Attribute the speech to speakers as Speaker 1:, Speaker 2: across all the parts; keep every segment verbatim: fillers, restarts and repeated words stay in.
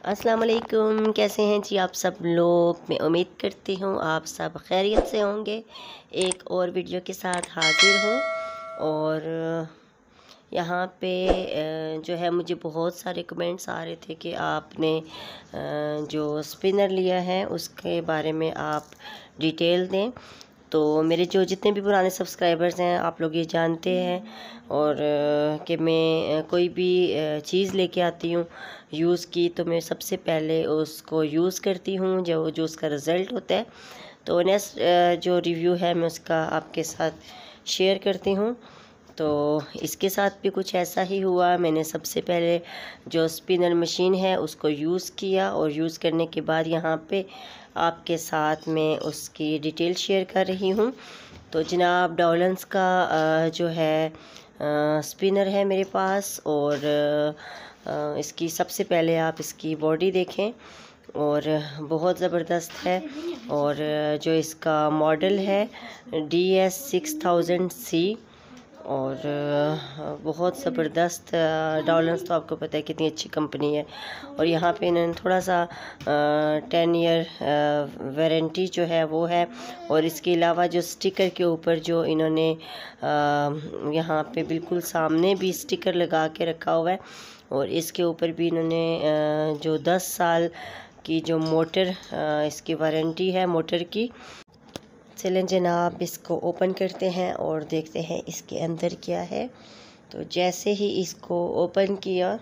Speaker 1: अस्सलाम वालेकुम। कैसे हैं जी आप सब लोग। मैं उम्मीद करती हूँ आप सब खैरियत से होंगे। एक और वीडियो के साथ हाज़िर हूँ। और यहाँ पे जो है मुझे बहुत सारे कमेंट्स आ रहे थे कि आपने जो स्पिनर लिया है उसके बारे में आप डिटेल दें। तो मेरे जो जितने भी पुराने सब्सक्राइबर्स हैं आप लोग ये जानते हैं और कि मैं कोई भी चीज़ लेके आती हूँ यूज़ की तो मैं सबसे पहले उसको यूज़ करती हूँ। जो जो उसका रिज़ल्ट होता है तो नेक्स्ट जो रिव्यू है मैं उसका आपके साथ शेयर करती हूँ। तो इसके साथ भी कुछ ऐसा ही हुआ। मैंने सबसे पहले जो स्पिनर मशीन है उसको यूज़ किया और यूज़ करने के बाद यहाँ पे आपके साथ मैं उसकी डिटेल शेयर कर रही हूँ। तो जनाब डॉलन्स का जो है स्पिनर है मेरे पास और इसकी सबसे पहले आप इसकी बॉडी देखें और बहुत ज़बरदस्त है। और जो इसका मॉडल है D S six thousand C और बहुत ज़बरदस्त डॉलन्स। तो आपको पता है कितनी अच्छी कंपनी है। और यहाँ पे इन्होंने थोड़ा सा टेन ईयर वारंटी जो है वो है। और इसके अलावा जो स्टिकर के ऊपर जो इन्होंने यहाँ पे बिल्कुल सामने भी स्टिकर लगा के रखा हुआ है और इसके ऊपर भी इन्होंने जो दस साल की जो मोटर इसकी वारंटी है मोटर की। चलें जनाब इसको ओपन करते हैं और देखते हैं इसके अंदर क्या है। तो जैसे ही इसको ओपन किया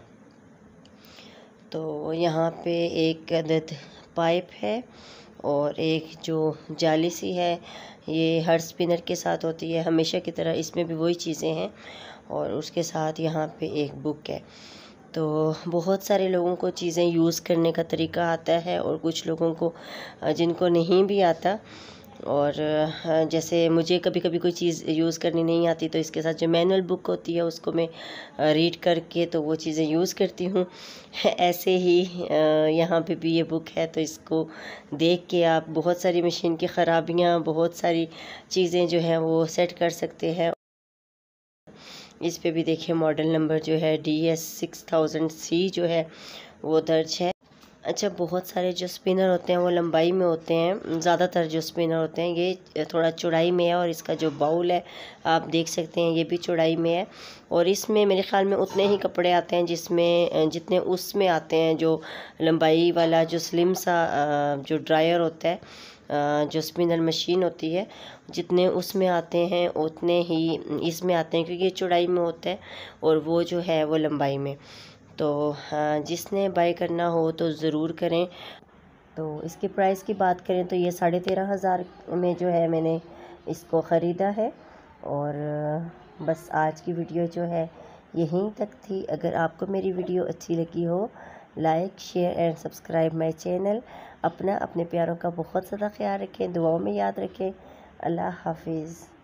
Speaker 1: तो यहाँ पे एक अदद पाइप है और एक जो जाली सी है ये हर स्पिनर के साथ होती है हमेशा की तरह। इसमें भी वही चीज़ें हैं और उसके साथ यहाँ पे एक बुक है। तो बहुत सारे लोगों को चीज़ें यूज़ करने का तरीका आता है और कुछ लोगों को जिनको नहीं भी आता। और जैसे मुझे कभी कभी कोई चीज़ यूज़ करनी नहीं आती तो इसके साथ जो मैनुअल बुक होती है उसको मैं रीड करके तो वो चीज़ें यूज़ करती हूँ। ऐसे ही यहाँ पे भी ये बुक है तो इसको देख के आप बहुत सारी मशीन की ख़राबियाँ बहुत सारी चीज़ें जो हैं वो सेट कर सकते हैं। इस पे भी देखिए मॉडल नंबर जो है D S six thousand C जो है वो दर्ज है। अच्छा बहुत सारे जो स्पिनर होते हैं वो लंबाई में होते हैं। ज़्यादातर जो स्पिनर होते हैं ये थोड़ा चौड़ाई में है और इसका जो बाउल है आप देख सकते हैं ये भी चौड़ाई में है। और इसमें मेरे ख़्याल में उतने ही कपड़े आते हैं जिसमें जितने उसमें आते हैं। जो लंबाई वाला जो स्लिम सा जो ड्रायर होता है जो स्पिनर मशीन होती है जितने उसमें आते हैं उतने ही इसमें आते हैं क्योंकि ये चौड़ाई में होता है और वो जो है वो लंबाई में। तो जिसने बाय करना हो तो ज़रूर करें। तो इसके प्राइस की बात करें तो ये साढ़े तेरह हज़ार में जो है मैंने इसको ख़रीदा है। और बस आज की वीडियो जो है यहीं तक थी। अगर आपको मेरी वीडियो अच्छी लगी हो like share and subscribe my channel. अपना अपने प्यारों का बहुत ज़्यादा ख्याल रखें दुआओं में याद रखें। अल्लाह हाफिज़।